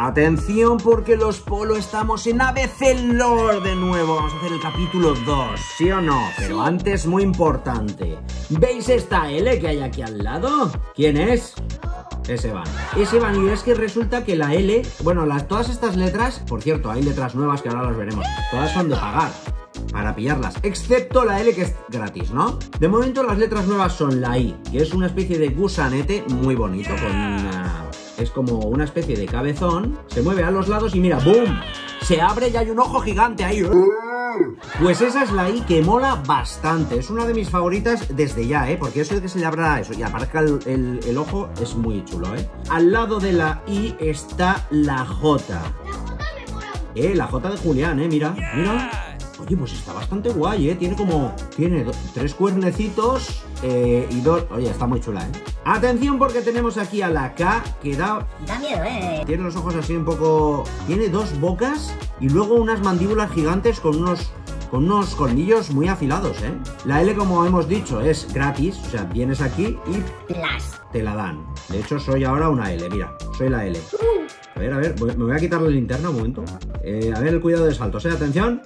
Atención porque los Polo estamos en ABC Lore de nuevo. Vamos a hacer el capítulo 2, ¿sí o no? Pero antes, muy importante. ¿Veis esta L que hay aquí al lado? ¿Quién es? Es Evan. Es Evan y es que resulta que la L... Bueno, todas estas letras... Por cierto, hay letras nuevas que ahora las veremos. Todas son de pagar para pillarlas, excepto la L que es gratis, ¿no? De momento las letras nuevas son la I, que es una especie de gusanete muy bonito, con una... Es como una especie de cabezón, se mueve a los lados y mira, ¡boom! Se abre y hay un ojo gigante ahí. Pues esa es la I que mola bastante. Es una de mis favoritas desde ya, porque eso de que se le abra eso y aparezca el ojo es muy chulo, Al lado de la I está la J. La J de Julián, mira, mira. Oye, pues está bastante guay, Tiene como... Tiene 3 cuernecitos y 2... Oye, está muy chula, Atención porque tenemos aquí a la K que da... Da miedo, Tiene los ojos así un poco... Tiene 2 bocas y luego unas mandíbulas gigantes con unos colmillos muy afilados, La L, como hemos dicho, es gratis. O sea, vienes aquí y... te la dan. De hecho, soy ahora una L, mira. Soy la L. A ver, me voy a quitar la linterna un momento. A ver el cuidado de saltos, Atención.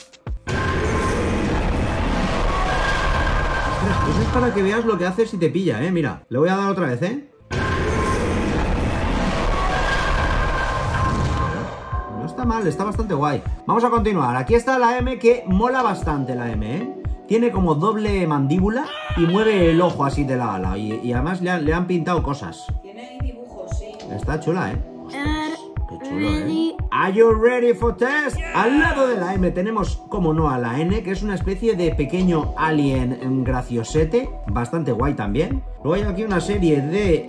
Eso es para que veas lo que hace si te pilla, mira, le voy a dar otra vez, No está mal, está bastante guay. Vamos a continuar, aquí está la M que mola bastante la M, Tiene como doble mandíbula y mueve el ojo así de lado a lado. Y además le han pintado cosas. Tiene dibujos, sí. Está chula, Qué chulo, Are you ready for test? Al lado de la M tenemos, como no, a la N, que es una especie de pequeño alien graciosete, bastante guay también. Luego hay aquí una serie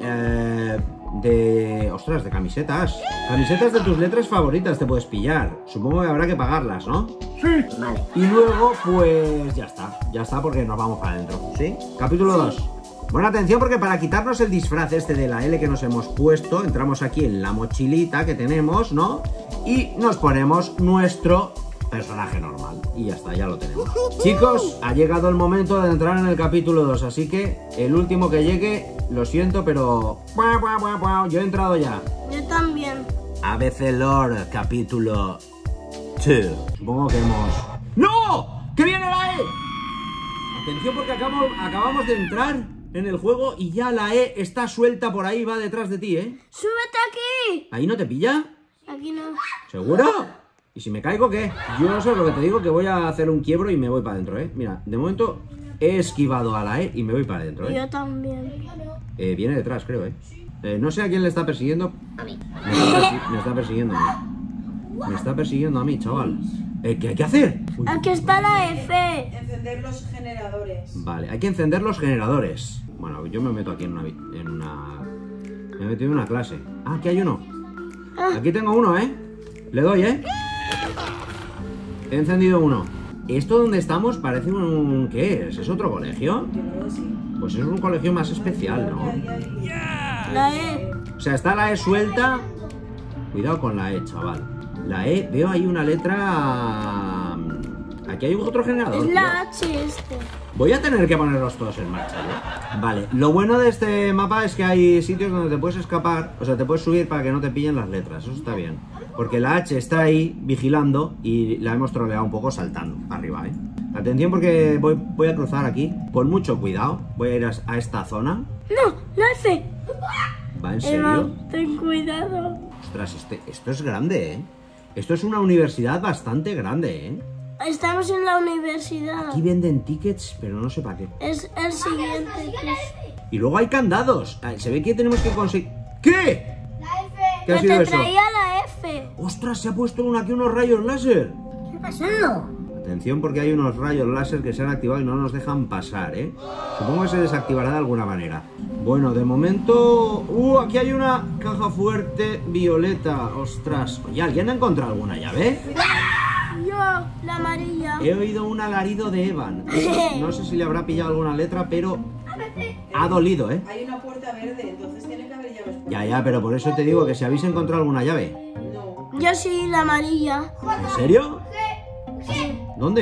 ostras, de camisetas. Camisetas de tus letras favoritas te puedes pillar. Supongo que habrá que pagarlas, ¿no? Sí. Vale. Y luego, pues ya está porque nos vamos para adentro, ¿sí? Capítulo 2. Bueno, atención porque para quitarnos el disfraz de la L que nos hemos puesto, entramos aquí en la mochilita que tenemos, ¿no? Y nos ponemos nuestro personaje normal. Y ya está, ya lo tenemos. Chicos, ha llegado el momento de entrar en el capítulo 2, así que el último que llegue, lo siento, pero... Yo he entrado ya. Yo también. ABC Lore, capítulo 2. Supongo que hemos... ¡No! ¡Que viene la E! Atención porque acabamos de entrar en el juego y ya la E está suelta por ahí, va detrás de ti, ¡Súbete aquí! ¿Ahí no te pilla? Aquí no. ¿Seguro? ¿Y si me caigo qué? Yo eso es lo que te digo, que voy a hacer un quiebro y me voy para adentro, Mira, de momento he esquivado a la E y me voy para adentro, Yo también. Viene detrás, creo, no sé a quién le está persiguiendo. A mí. Me está persiguiendo a mí. Me está persiguiendo a mí, chaval. ¿Qué hay que hacer? Uy. Aquí está la F. Encender los generadores. Vale, hay que encender los generadores. Bueno, yo me meto aquí en una... Me he metido en una clase. Ah, aquí hay uno. Aquí tengo uno, Le doy, He encendido uno. ¿Esto donde estamos parece un... ¿Qué es? ¿Es otro colegio? Yo creo que sí. Pues es un colegio más especial, ¿no? La E. O sea, está la E suelta. Cuidado con la E, chaval. La E, veo ahí una letra... Aquí hay otro generador. Es la H este. Voy a tener que ponerlos todos en marcha, Vale, lo bueno de este mapa es que hay sitios donde te puedes escapar. O sea, te puedes subir para que no te pillen las letras. Eso está bien. Porque la H está ahí vigilando y la hemos troleado un poco saltando arriba, Atención porque voy a cruzar aquí. Con mucho cuidado. Voy a ir a esta zona. No, la F. ¿Va en Eva, serio? ten cuidado. Ostras, esto es grande, Esto es una universidad bastante grande, Estamos en la universidad. Aquí venden tickets, pero no sé para qué. Es el siguiente piso. Y luego hay candados. Se ve que tenemos que conseguir... ¿Qué? ¿Qué ha Que sido te eso? traía la F. ¡Ostras! Se ha puesto aquí unos rayos láser. ¿Qué ha pasado? Atención porque hay unos rayos láser que se han activado y no nos dejan pasar, Supongo que se desactivará de alguna manera. Bueno, de momento... aquí hay una caja fuerte violeta. ¡Ostras! Oye, ¿alguien ha encontrado alguna llave? Yo, la amarilla. He oído un alarido de Evan. No sé si le habrá pillado alguna letra, pero ha dolido, Hay una puerta verde, entonces tiene que haber llaves por Ya, pero por eso te digo que si habéis encontrado alguna llave. No. Yo sí, la amarilla. ¿En serio? Sí. ¿Dónde?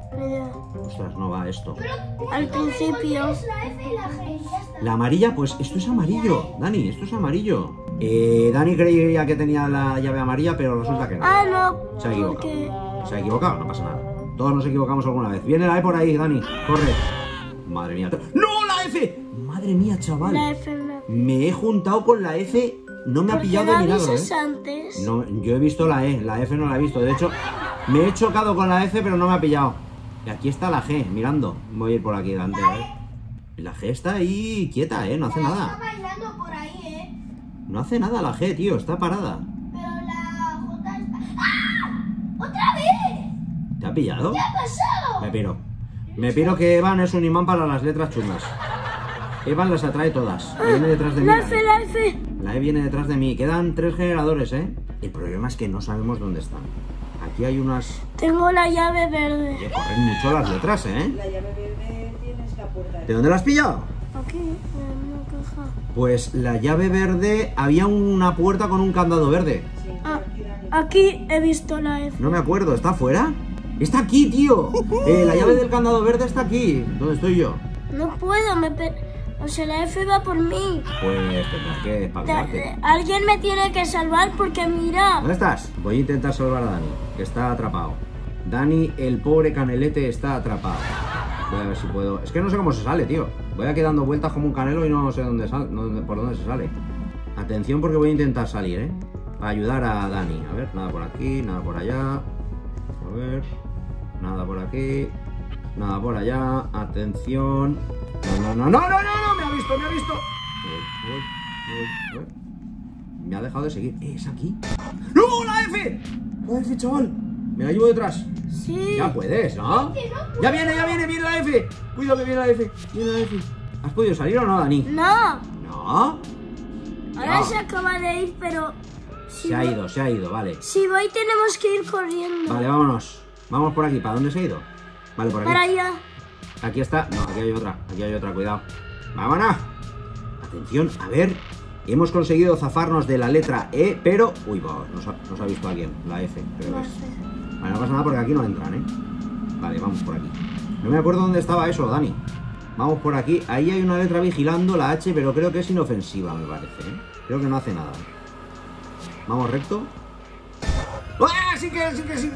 Ni idea. Ostras, no va esto. Al principio. La F y la G, ya está. La amarilla, pues esto es amarillo, Dani, esto es amarillo. Dani creía que tenía la llave amarilla, pero resulta que no. Ah, no. Se ha equivocado. Porque... Se ha equivocado, no pasa nada. Todos nos equivocamos alguna vez. Viene la E por ahí, Dani, corre. Madre mía. ¡No, la F! Madre mía, chaval. La F me... Me he juntado con la F, no me ha ¿Por qué pillado no de milagro, avisas antes? No, yo he visto la E, la F no la he visto. De hecho, me he chocado con la F, pero no me ha pillado. Y aquí está la G, mirando. Voy a ir por aquí delante, ¿vale? Y la G está ahí quieta, no hace Está nada. bailando por ahí, No hace nada la G, tío, está parada. Pero la J está... ¡Ah! ¡Otra vez! ¿Te ha pillado? ¿Qué ha pasado? Me piro. Me piro que Evan es un imán para las letras chungas. Evan las atrae todas. Viene detrás de mí. La F, la F. La E viene detrás de mí. Quedan 3 generadores, El problema es que no sabemos dónde están. Aquí hay unas... Tengo la llave verde. Oye, corren mucho las letras, La llave verde tienes la puerta. ¿De dónde la has pillado? Aquí, en una caja. Pues la llave verde... Había una puerta con un candado verde. Sí, Ah, aquí, Dani. aquí he visto la F. No me acuerdo. ¿Está afuera? ¡Está aquí, tío! La llave del candado verde está aquí. ¿Dónde estoy yo? No puedo, o sea, la F va por mí. Pues tendrás que espabilarte. Alguien me tiene que salvar porque mira. ¿Dónde estás? Voy a intentar salvar a Dani, que está atrapado. Dani, el pobre canelete, está atrapado. Voy a ver si puedo... Es que no sé cómo se sale, tío. Voy aquí dando vueltas como un canelo y no sé dónde por dónde se sale. Atención porque voy a intentar salir, Para ayudar a Dani. A ver, nada por aquí, nada por allá. A ver... Nada por aquí. Nada por allá. Atención. No. Me ha visto. Me ha dejado de seguir. ¿Es aquí? ¡No! ¡La F! ¡La F, chaval! Me la llevo detrás. Sí. Ya puedes, ¿no? Ya viene la F. Cuidado que viene la F. Viene la F. ¿Has podido salir o no, Dani? No. ¿No? Ahora No. se acaba de ir, pero... si Se ha voy- ido, vale. Si voy tenemos que ir corriendo. Vale, vámonos. Vamos por aquí. ¿Para dónde se ha ido? Vale, por aquí. Para allá. Aquí está. No, aquí hay otra, cuidado. ¡Vámonos! Atención, a ver. Hemos conseguido zafarnos de la letra E, pero... Uy, nos ha visto alguien. La F, creo que es. Vale, no pasa nada porque aquí no entran, Vale, vamos por aquí. No me acuerdo dónde estaba eso, Dani. Vamos por aquí. Ahí hay una letra vigilando, la H, pero creo que es inofensiva, me parece, Creo que no hace nada. Vamos recto. ¡Ah! Sí que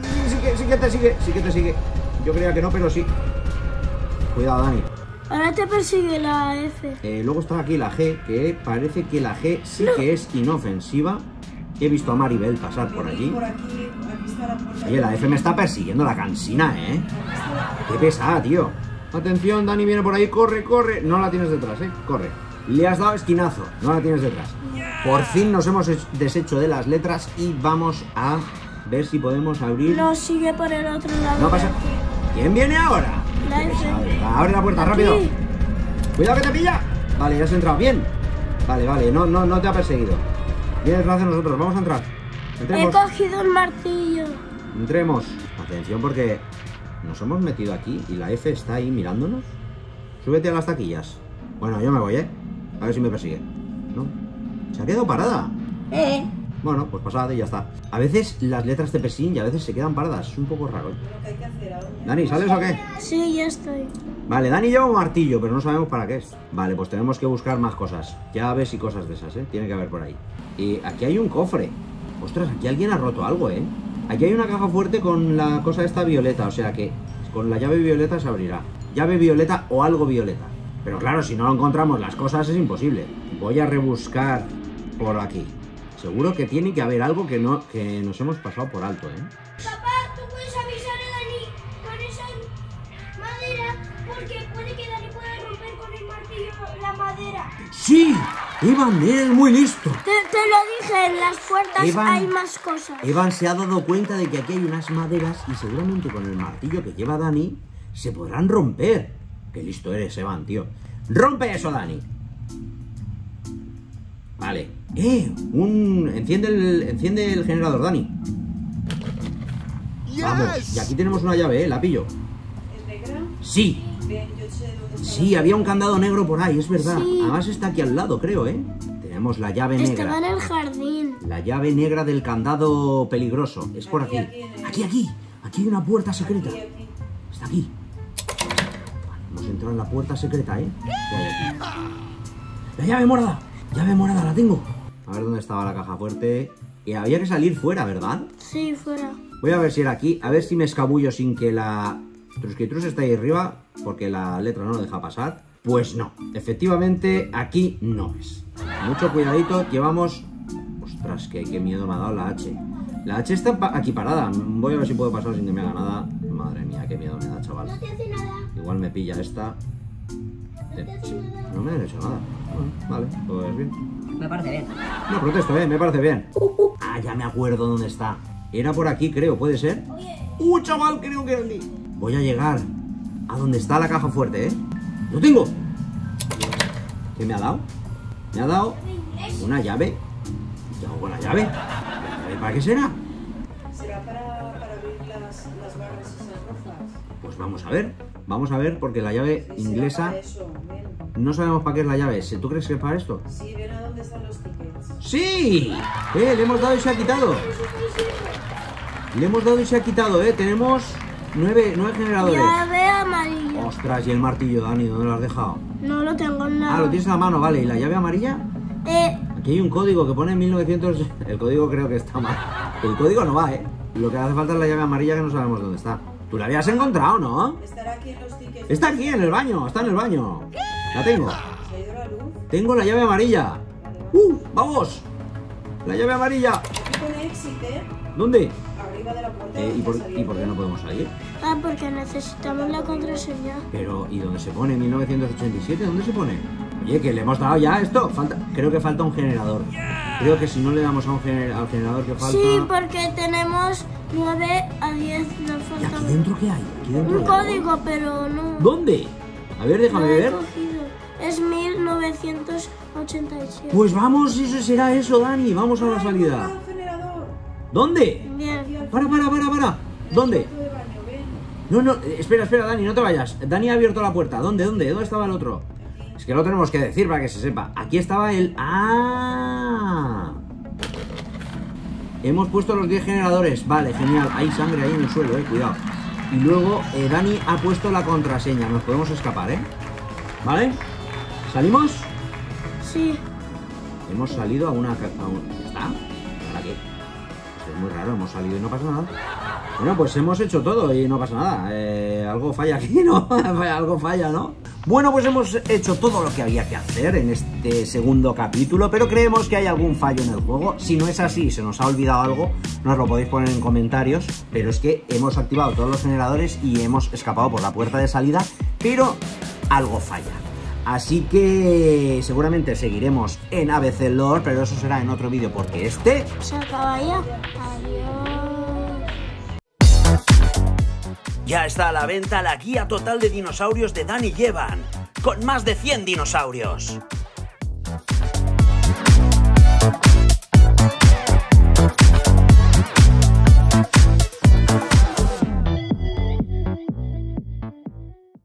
te sigue. Yo creía que no, pero sí. Cuidado, Dani. Ahora te persigue la F. Luego está aquí la G, que parece que la G sí que es inofensiva. He visto a Maribel pasar por allí. Por aquí está la puerta. Oye, la F me está persiguiendo la cansina, Qué pesada, tío. Atención, Dani viene por ahí, corre. No la tienes detrás, corre. Le has dado esquinazo, no la tienes detrás. Por fin nos hemos deshecho de las letras y vamos a ver si podemos abrir. No, sigue por el otro lado. No pasa. ¿Quién viene ahora? La Qué F. pesado, ¿verdad? Abre la puerta, Aquí. rápido. Cuidado que te pilla. Vale, ya has entrado. Bien. Vale, no te ha perseguido. Viene detrás de nosotros, vamos a entrar. He Entremos. cogido el martillo. Entremos. Atención porque nos hemos metido aquí y la F está ahí mirándonos. Súbete a las taquillas. Bueno, yo me voy, A ver si me persigue. ¿No? Se ha quedado parada. Bueno, pues pasad y ya está. A veces las letras te persiguen y a veces se quedan paradas. Es un poco raro, Lo que hay que hacer ahora. Dani, ¿sales o qué? Sí, ya estoy. Vale, Dani lleva un martillo, pero no sabemos para qué es. Vale, pues tenemos que buscar más cosas. Llaves y cosas de esas, Tiene que haber por ahí. Y aquí hay un cofre. Ostras, aquí alguien ha roto algo, Aquí hay una caja fuerte con la cosa esta violeta, o sea que con la llave violeta se abrirá. Llave violeta o algo violeta. Pero claro, si no encontramos las cosas es imposible. Voy a rebuscar por aquí. Seguro que tiene que haber algo que nos hemos pasado por alto, Papá, tú puedes avisar a Dani con esa madera porque puede que Dani pueda romper con el martillo la madera. ¡Sí! ¡Evan, eres muy listo! Te lo dije, en las puertas Evan. hay más cosas. Evan se ha dado cuenta de que aquí hay unas maderas y seguramente con el martillo que lleva Dani se podrán romper. ¡Qué listo eres, Evan, tío! ¡Rompe eso, Dani! Vale. Enciende el generador, Dani. Vamos. Y aquí tenemos una llave, ¿la pillo? ¿Es negra? Sí. Bien, yo sé dónde está. Sí, había un candado negro por ahí, es verdad. Sí. Además está aquí al lado, creo, Tenemos la llave Estaba en negra. el jardín. La llave negra del candado peligroso. Es por aquí. Aquí, Aquí hay una puerta secreta. Aquí. Está aquí. Vale, hemos entrado en la puerta secreta, ¿eh? ¿Qué hay aquí? La llave morada. Llave morada, la tengo. A ver dónde estaba la caja fuerte. Y había que salir fuera, ¿verdad? Sí, fuera. Voy a ver si era aquí. A ver si me escabullo sin que la... Trusquitrus está ahí arriba, porque la letra no lo deja pasar. Pues no, efectivamente aquí no es. Mucho cuidadito, llevamos... Ostras, qué miedo me ha dado la H. La H está aquí parada. Voy a ver si puedo pasar sin que me haga nada. Madre mía, qué miedo me da, chaval. No te hace nada. Igual me pilla esta. Sí, no me han hecho nada. Bueno, vale, pues bien. Me parece bien. No protesto, me parece bien. Ah, ya me acuerdo dónde está. Era por aquí, creo, ¿puede ser? Chaval, creo que era aquí. Voy a llegar a donde está la caja fuerte, ¿eh? ¡Lo tengo! ¿Qué me ha dado? Me ha dado una llave. ¿Qué hago con la llave? ¿La llave para qué será? Será para abrir las barras esas rojas. Pues vamos a ver, porque la llave Sí, inglesa... será para eso, ven. No sabemos para qué es la llave. ¿Tú crees que es para esto? Sí, ven a dónde están los tickets. ¡Sí! Le hemos dado y se ha quitado. Le hemos dado y se ha quitado, Tenemos 9 generadores. Llave amarilla. Ostras, y el martillo, Dani, ¿dónde lo has dejado? No lo tengo en nada. Ah, lo tienes en la mano, vale. ¿Y la llave amarilla? Aquí hay un código que pone 1900... El código creo que está mal. El código no va, Lo que hace falta es la llave amarilla que no sabemos dónde está. ¿Tú la habías encontrado, no? Estará aquí en los tickets. Está aquí, en el baño. Está en el baño. La tengo. ¿Se ha ido la luz? Tengo la llave amarilla. ¡Vamos! La llave amarilla. Aquí pone exit, ¿Dónde? Arriba de la puerta. ¿Y por donde qué no podemos salir? Ah, porque necesitamos la contraseña. Pero, ¿y dónde se pone? 1987, ¿dónde se pone? Oye, que le hemos dado ya esto. Creo que falta un generador. Creo que si no le damos a al generador que falta... Sí, porque tenemos 9 a 10. Nos ¿Y falta aquí dentro qué hay? Aquí dentro un hay algo. código, pero no. ¿Dónde? A ver, No déjame he ver. cogido. Es 1987. Pues vamos, eso será eso, Dani. Vamos a la salida. un generador. ¿Dónde? Bien. Para. ¿Dónde? Cuarto de baño, ven. No, espera, Dani, no te vayas. Dani ha abierto la puerta. ¿Dónde estaba el otro? Es que lo tenemos que decir para que se sepa. Aquí estaba el... ¡Ah! Hemos puesto los 10 generadores. Vale, genial. Hay sangre ahí en el suelo, cuidado. Y luego Dani ha puesto la contraseña. Nos podemos escapar, ¿Vale? ¿Salimos? Sí. Hemos salido a una... ¿Ya está? ¿Ahora qué? Esto es muy raro. Hemos salido y no pasa nada. Bueno, pues hemos hecho todo y no pasa nada. Algo falla aquí, ¿no? Algo falla, ¿no? Bueno, pues hemos hecho todo lo que había que hacer en este segundo capítulo, pero creemos que hay algún fallo en el juego. Si no es así, se nos ha olvidado algo, nos lo podéis poner en comentarios, pero es que hemos activado todos los generadores y hemos escapado por la puerta de salida, pero algo falla. Así que seguramente seguiremos en ABC Lore, pero eso será en otro vídeo porque este... Se acaba ya. Adiós. Ya está a la venta la guía total de dinosaurios de Dani Yevan, con más de 100 dinosaurios.